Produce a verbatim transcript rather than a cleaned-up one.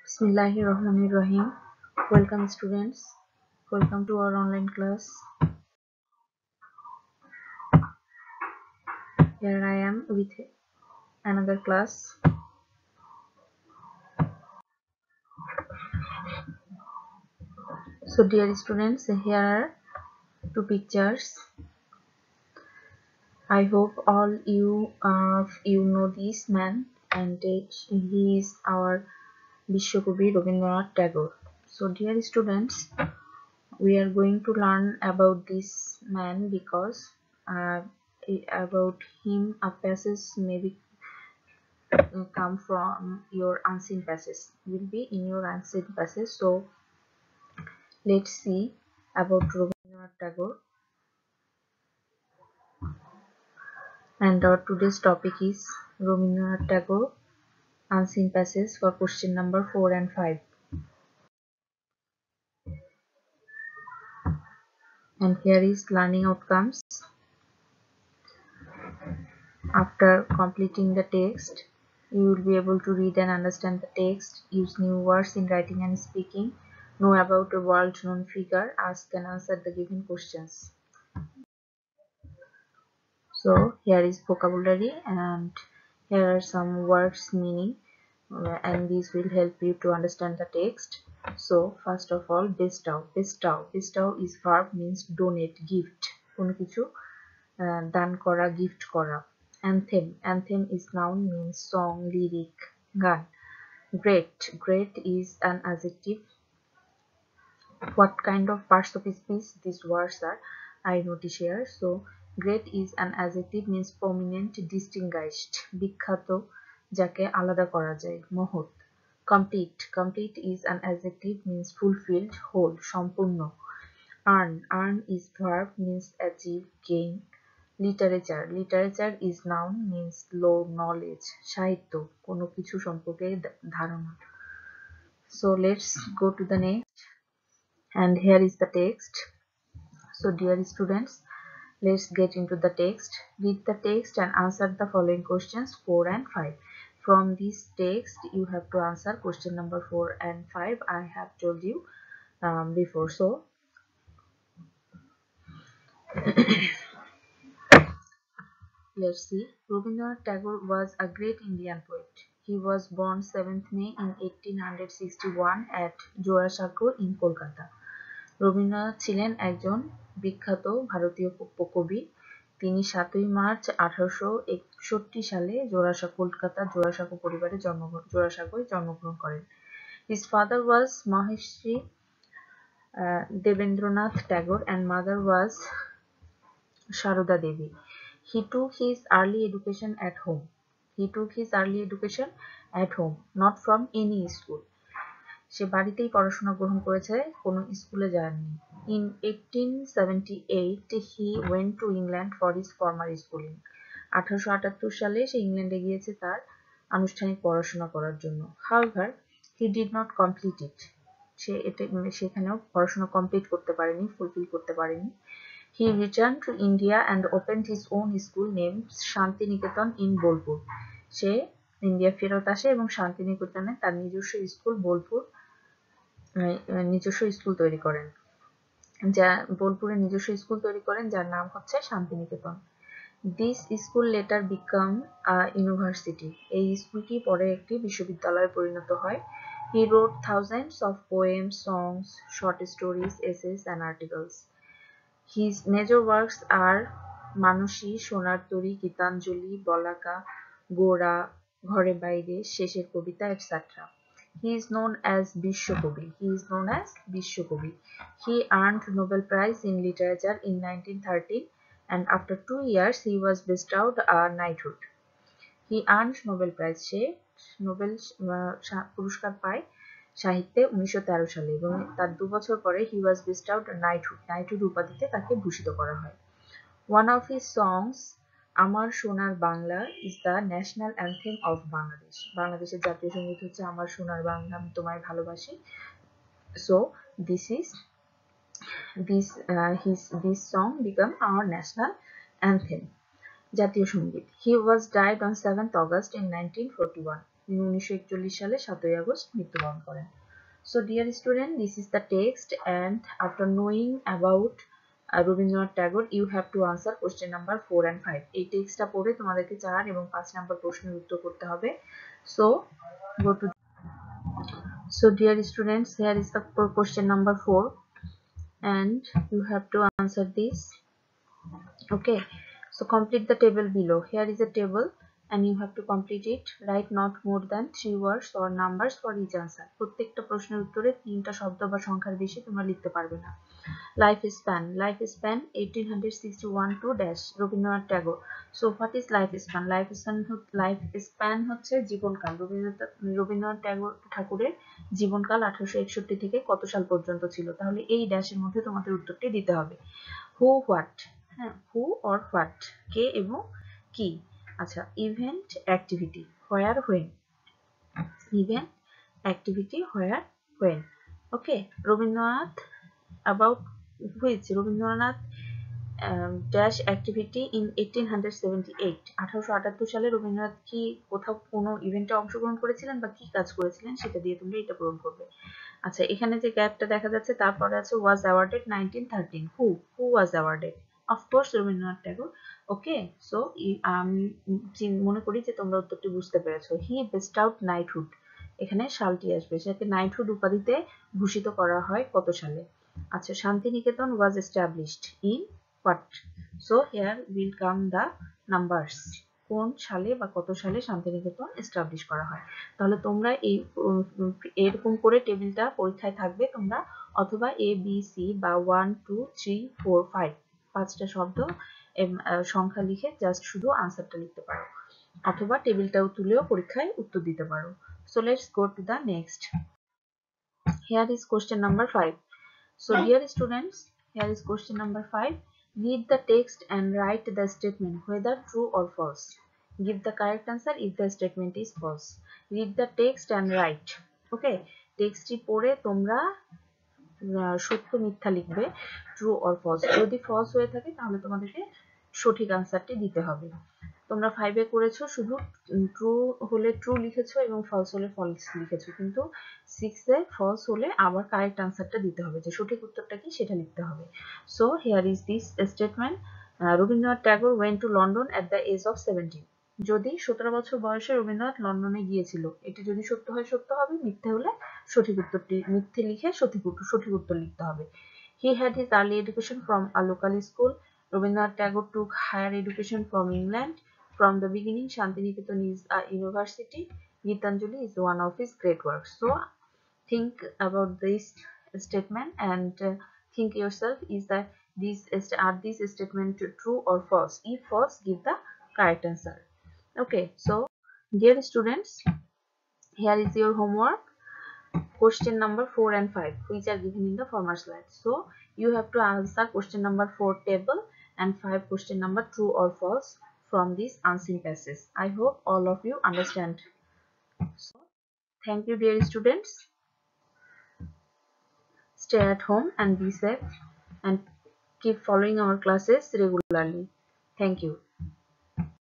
Bismillahirrahmanirrahim. Welcome students. Welcome to our online class. Here I am with another class. So dear students, here are two pictures. I hope all you uh, you know this man, and he is our Bishwakobi Rabindranath Tagore. So dear students, we are going to learn about this man because uh, about him a passage may be come from your unseen passage will be in your unseen passage. So let's see about Rabindranath Tagore, and our today's topic is Rabindranath Tagore unseen passage for question number four and five. And here is learning outcomes. After completing the text, you will be able to read and understand the text, use new words in writing and speaking, know about a world-known figure, ask and answer the given questions. So here is vocabulary, and here are some words meaning, uh, and these will help you to understand the text. So first of all, bestow. Bestow. Bestow is verb, means donate, gift. কোনো কিছু দান করা, gift করা. Anthem. Anthem is noun, means song, lyric, গান. Great. Great is an adjective. What kind of parts of speech these words are, I notice here. So great is an adjective, means prominent, distinguished, বিখ্যাত, যাকে আলাদা করা যায়, মহৎ. Complete. Complete is an adjective, means fulfilled, whole, সম্পূর্ণ. Earn. Earn is verb, means achieve, gain. Literature. Literature is noun, means law, knowledge, সাহিত্য, কোনো কিছু সম্পর্কে ধারণা. So let's go to the next. And here is the text. So dear students, let's get into the text. Read the text and answer the following questions four and five. From this text you have to answer question number four and five. I have told you um, before. So let's see. Rabindranath Tagore was a great Indian poet. He was born seventh May in eighteen sixty-one at Jorasanko in Kolkata. Rabindranath ছিলেন একজন বিখ্যাত ভারতীয় কবি। তিনি সাতই March আঠারোশো একষট্টি সালে জোড়াসাঁকো কলকাতার জোড়াসাঁকো পরিবারে জন্মগ্রহণ জোড়াসাঁকোয় জন্মগ্রহণ করেন। His father was Maharishi uh, Devendranath Tagore and mother was Sharoda Devi. He took his early education at home. He took his early education at home, not from any school. সে বাড়িতেই পড়াশোনা গ্রহণ করেছে, কোনো স্কুলে যায়নি। In eighteen seventy-eight he went to England for his formal schooling. আঠারোশো আটাত্তর সালে সে ইংল্যান্ডে গিয়েছে তার আনুষ্ঠানিক পড়াশোনা করার জন্য। However, he did not complete it. সে এটা সেখানেও পড়াশোনা কমপ্লিট করতে পারেনি, ফুলফিল করতে পারেনি। He returned to India and opened his own school named Shantiniketan in Bolpur. সে ইন্ডিয়া ফেরত আসে এবং শান্তিনিকেতনে তার নিজস্ব স্কুল বোলপুর নিজস্ব স্কুল তৈরি করেন, যা বোলপুরে নিজস্ব স্কুল তৈরি করেন যার নাম হচ্ছে Santiniketan. This school later became a university. এই স্কুলটি পরে একটি বিশ্ববিদ্যালয়ে পরিণত হয়। He wrote thousands of poems, songs, short stories, essays and articles. His major works are মানসী, সোনার তরী, গীতাঞ্জলি, বলাকা, গোরা, Ghare Baire, Shesher Kobita, et cetera. He is known as Bishwakobi. He is known as Bishwakobi. He earned Nobel Prize in Literature in nineteen thirteen, and after two years he was bestowed a knighthood. He earned Nobel Prize. সে Nobel পুরস্কার পায় সাহিত্যে উনিশশো তেরো সালে, এবং তার দু বছর পরে he was bestowed a knighthood. knighthood উপাধিতে তাকে ভূষিত করা হয়। One of his songs, আমার সোনার Bangla, is the national anthem of Bangladesh. বাংলাদেশের জাতীয় সঙ্গীত হচ্ছে আমার সোনার বাংলা, আমি তোমায় ভালোবাসি। So this is this uh, his this song become our national anthem, জাতীয় সঙ্গীত. He was died on seventh August in nineteen forty-one. তিনি উনিশশো একচল্লিশ সালে সাতই আগস্ট মৃত্যুবরণ করেন। So dear student, this is the text, and after knowing about uh, Rabindranath Tagore, you have to answer question number four and five. এই টেক্সটটা পড়ে তোমাদেরকে চার এবং পাঁচ নাম্বার প্রশ্নের উত্তর করতে হবে। So go to so dear students, here is the question number four, and you have to answer this. Okay, so complete the table below. Here is a table and you have to complete it. Write not more than three words or numbers for each answer. প্রত্যেকটা প্রশ্নের উত্তরে তিনটা শব্দ বা সংখ্যার বেশি তোমরা লিখতে পারবে না। Life span, life span eighteen sixty-one to dash Rabindranath Tagore. So what is life span? Life span life span হচ্ছে জীবনকাল। রবীন্দ্রনাথ রবীন্দ্রনাথ ট্যাগর ঠাকুরের জীবনকাল আঠারোশো একষট্টি থেকে কত সাল পর্যন্ত ছিল? তাহলে এই ড্যাশের মধ্যে তোমাদের উত্তরটি দিতে হবে। হু হোয়াট, হ্যাঁ, হু অর হোয়াট, কে এবং কি। আচ্ছা, event activity, where when, event activity where when. Okay, Rabindranath about which Rabindranath dash activity in eighteen seventy-eight, আঠারোশো আটাত্তর সালে রবীন্দ্রনাথ কি কোথাও কোনো ইভেন্টে অংশগ্রহণ করেছিলেন বা কি কাজ করেছিলেন সেটা দিয়ে তোমরা এটা পূরণ করবে। আচ্ছা, এখানে যে গ্যাপটা দেখা যাচ্ছে তারপরে আছে was awarded nineteen thirteen, who who was awarded? of course Rabindranath Tagore. Okay, so আমি মনে করি যে তোমরা উত্তরটি বুঝতে পেরেছো। হি bestowed knighthood, এখানে সালটি আসবে, যাকে নাইটহুড উপাধিতে ভূষিত করা হয় কত সালে? আচ্ছা, Santiniketan was established in what? So here will come the numbers, কোন সালে বা কত সালে শান্তিনিকেতন এস্টাবলিশ করা হয়। তাহলে তোমরা এই এরকম করে টেবিলটা পরীক্ষায় থাকবে, তোমরা অথবা এ বি সি বা one two three four five পাঁচটা শব্দ সংখ্যা লিখে জাস্ট শুধু আনসারটা লিখতে পারো, অথবা টেবিলটাও তুলেও পরীক্ষায় উত্তর দিতে পারো। So let's go to the next. Here is question number five. So dear students, here is question number five. Read the text and write the statement whether true or false. Give the correct answer if the statement is false. Read the text and write. Okay, টেক্সটটি পড়ে তোমরা সত্য মিথ্যা লিখবে, true or false. যদি false হয়ে থাকে তাহলে তোমাদেরকে সঠিক আনসারটি দিতে হবে। তোমরা ফাইভে করেছো শুধু ট্রু হলে ট্রু লিখেছো এবং ফলস হলে ফলস লিখেছো, কিন্তু সিক্সে ফলস হলে আবার কারেক্ট আনসারটা দিতে হবে, যে সঠিক উত্তরটা কি সেটা লিখতে হবে। So here is this statement, Rabindranath Tagore went to London at the age of seventeen. যদি সতেরো বছর বয়সে রবীন্দ্রনাথ লন্ডনে গিয়েছিল, এটি যদি সত্য হয় সত্য হবে, মিথ্যে হলে সঠিক উত্তরটি মিথ্যে লিখে সঠিক উত্তর সঠিক উত্তর লিখতে হবে। He had his early education from a local school. Rabindranath Tagore took higher education from England. From the beginning, Shantiniketan is a university. Gitanjali is one of his great works. So think about this statement and uh, think yourself, is that these are these statement true or false? If false, give the correct answer. Okay, so dear students, here is your homework. Question number four and five, which are given in the former slide. So you have to answer question number four table and five question number true or false from this unseen passage. I hope all of you understand. So thank you dear students. Stay at home and be safe and keep following our classes regularly. Thank you.